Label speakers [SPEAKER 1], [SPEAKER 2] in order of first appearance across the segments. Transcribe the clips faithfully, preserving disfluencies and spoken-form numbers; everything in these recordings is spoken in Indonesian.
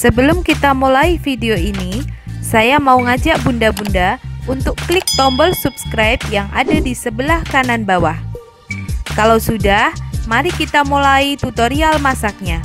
[SPEAKER 1] Sebelum kita mulai video ini, saya mau ngajak bunda-bunda untuk klik tombol subscribe yang ada di sebelah kanan bawah. Kalau sudah, mari kita mulai tutorial masaknya.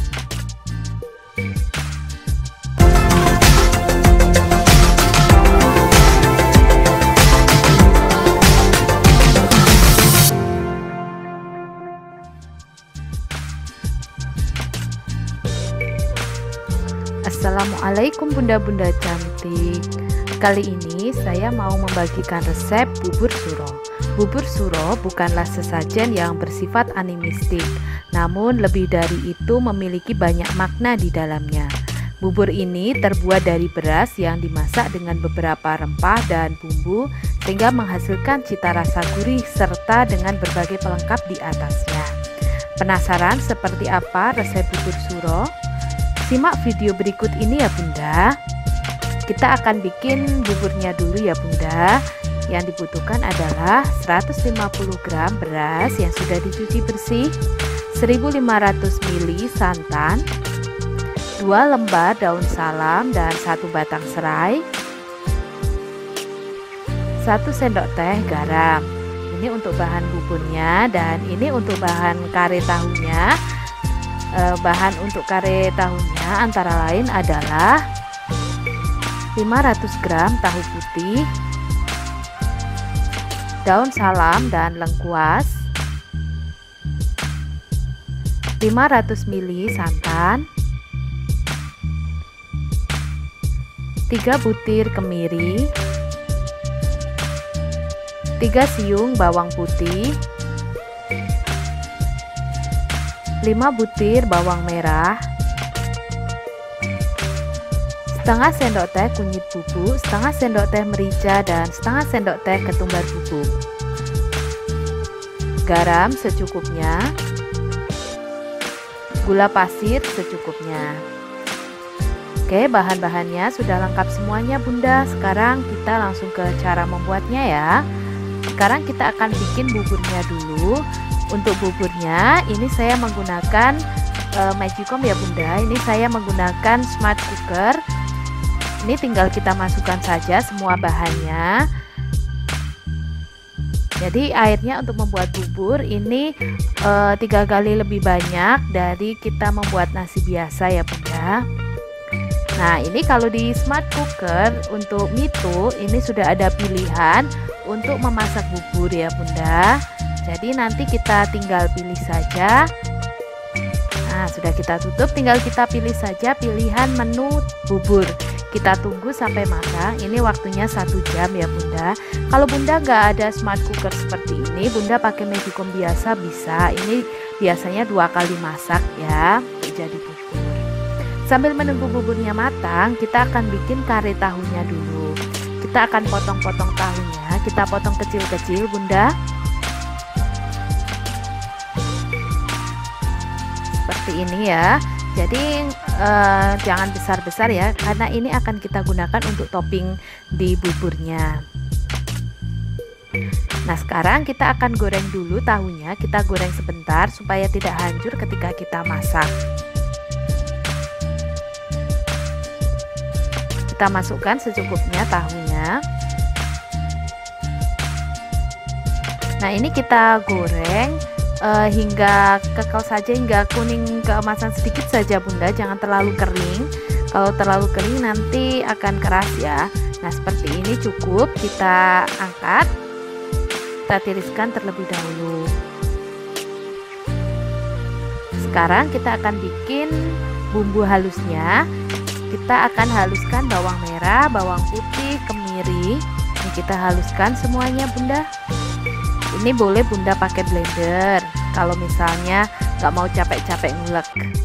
[SPEAKER 1] Assalamualaikum bunda-bunda cantik. Kali ini saya mau membagikan resep bubur suro. Bubur suro bukanlah sesajen yang bersifat animistik, namun lebih dari itu memiliki banyak makna di dalamnya. Bubur ini terbuat dari beras yang dimasak dengan beberapa rempah dan bumbu sehingga menghasilkan cita rasa gurih serta dengan berbagai pelengkap di atasnya. Penasaran seperti apa resep bubur suro? Simak video berikut ini ya bunda. Kita akan bikin buburnya dulu ya bunda. Yang dibutuhkan adalah seratus lima puluh gram beras yang sudah dicuci bersih, seribu lima ratus mililiter santan, dua lembar daun salam dan satu batang serai, satu sendok teh garam. Ini untuk bahan buburnya, dan ini untuk bahan kare tahunya. Eh, bahan untuk kare tahunya antara lain adalah lima ratus gram tahu putih, daun salam dan lengkuas, lima ratus mililiter santan, tiga butir kemiri, tiga siung bawang putih, lima butir bawang merah, setengah sendok teh kunyit bubuk, setengah sendok teh merica, dan setengah sendok teh ketumbar bubuk. Garam secukupnya, gula pasir secukupnya. Oke, bahan-bahannya sudah lengkap semuanya bunda. Sekarang kita langsung ke cara membuatnya ya. Sekarang kita akan bikin buburnya dulu. Untuk buburnya ini saya menggunakan uh, Magicom ya bunda. Ini saya menggunakan smart cooker. Ini tinggal kita masukkan saja semua bahannya. Jadi airnya untuk membuat bubur ini uh, tiga kali lebih banyak dari kita membuat nasi biasa ya bunda. Nah ini kalau di smart cooker untuk Mito ini sudah ada pilihan untuk memasak bubur ya bunda. Jadi nanti kita tinggal pilih saja. Nah sudah kita tutup, tinggal kita pilih saja pilihan menu bubur. Kita tunggu sampai matang. Ini waktunya satu jam ya bunda. Kalau bunda nggak ada smart cooker seperti ini, bunda pakai Magicom biasa bisa. Ini biasanya dua kali masak ya untuk jadi bubur. Sambil menunggu buburnya matang, kita akan bikin kare tahunya dulu. Kita akan potong-potong tahunya. Kita potong kecil-kecil bunda. Seperti ini ya. Jadi eh, jangan besar-besar ya, karena ini akan kita gunakan untuk topping di buburnya. Nah sekarang kita akan goreng dulu tahunya. Kita goreng sebentar supaya tidak hancur ketika kita masak. Kita masukkan secukupnya tahunya. Nah ini kita goreng Uh, hingga kekal saja, hingga kuning keemasan sedikit saja bunda, jangan terlalu kering. Kalau terlalu kering nanti akan keras ya. Nah seperti ini cukup. Kita angkat, kita tiriskan terlebih dahulu. Sekarang kita akan bikin bumbu halusnya. Kita akan haluskan bawang merah, bawang putih, kemiri. Ini kita haluskan semuanya bunda. Ini boleh bunda pakai blender kalau misalnya nggak mau capek-capek ngulek.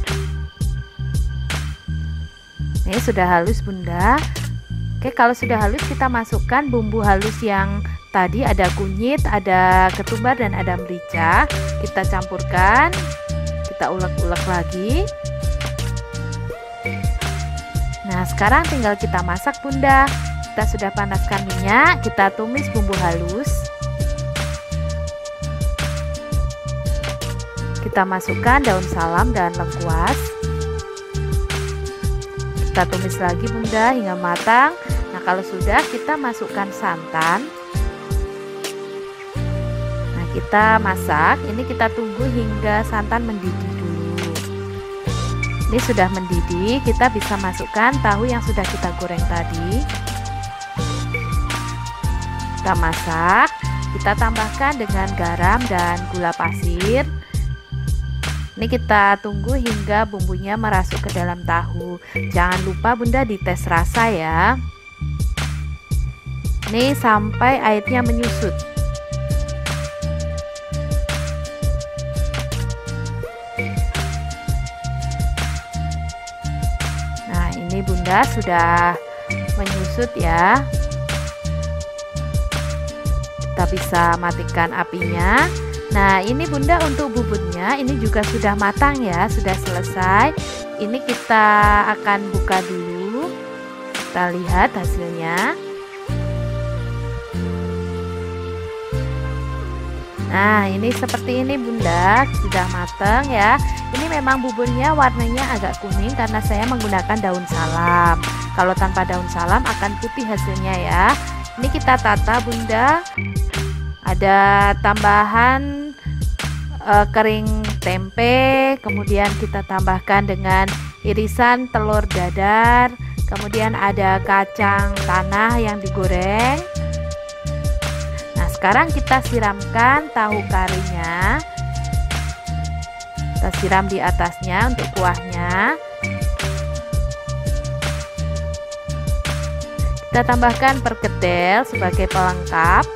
[SPEAKER 1] Ini sudah halus bunda. Oke, kalau sudah halus kita masukkan bumbu halus yang tadi, ada kunyit, ada ketumbar, dan ada merica. Kita campurkan, kita ulek-ulek lagi. Nah sekarang tinggal kita masak bunda. Kita sudah panaskan minyak, kita tumis bumbu halus. Kita masukkan daun salam dan lengkuas. Kita tumis lagi Bunda hingga matang. Nah, kalau sudah, kita masukkan santan. Nah, kita masak. Ini kita tunggu hingga santan mendidih dulu. Ini sudah mendidih, kita bisa masukkan tahu yang sudah kita goreng tadi. Kita masak, kita tambahkan dengan garam dan gula pasir. Ini kita tunggu hingga bumbunya merasuk ke dalam tahu. Jangan lupa Bunda dites rasa ya. Ini sampai airnya menyusut. Nah, ini Bunda sudah menyusut ya. Kita bisa matikan apinya. Nah, ini Bunda untuk buburnya ini juga sudah matang ya, sudah selesai. Ini kita akan buka dulu. Kita lihat hasilnya. Nah, ini seperti ini Bunda, sudah matang ya. Ini memang buburnya warnanya agak kuning karena saya menggunakan daun salam. Kalau tanpa daun salam akan putih hasilnya ya. Ini kita tata Bunda. Ada tambahan e, kering tempe, kemudian kita tambahkan dengan irisan telur dadar, kemudian ada kacang tanah yang digoreng. Nah, sekarang kita siramkan tahu karinya. Kita siram di atasnya untuk kuahnya. Kita tambahkan perkedel sebagai pelengkap.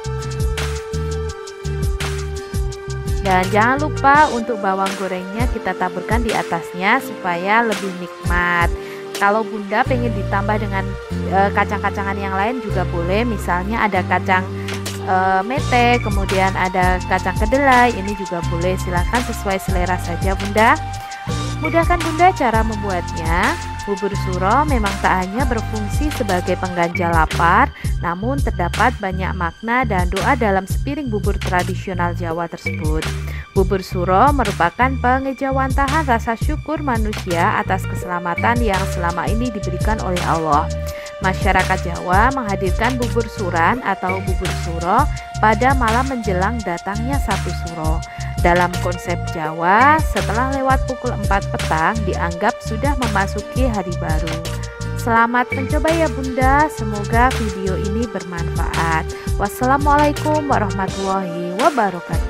[SPEAKER 1] Dan jangan lupa untuk bawang gorengnya kita taburkan di atasnya supaya lebih nikmat. Kalau Bunda pengen ditambah dengan e, kacang-kacangan yang lain juga boleh. Misalnya ada kacang e, mete, kemudian ada kacang kedelai, ini juga boleh. Silahkan sesuai selera saja Bunda. Mudahkan Bunda cara membuatnya. Bubur suro memang tak hanya berfungsi sebagai pengganjal lapar, namun terdapat banyak makna dan doa dalam sepiring bubur tradisional Jawa tersebut. Bubur suro merupakan pengejawantahan rasa syukur manusia atas keselamatan yang selama ini diberikan oleh Allah. Masyarakat Jawa menghadirkan bubur suran atau bubur suro pada malam menjelang datangnya satu suro. Dalam konsep Jawa, setelah lewat pukul empat petang dianggap sudah memasuki hari baru. Selamat mencoba ya Bunda, semoga video ini bermanfaat. Wassalamualaikum warahmatullahi wabarakatuh.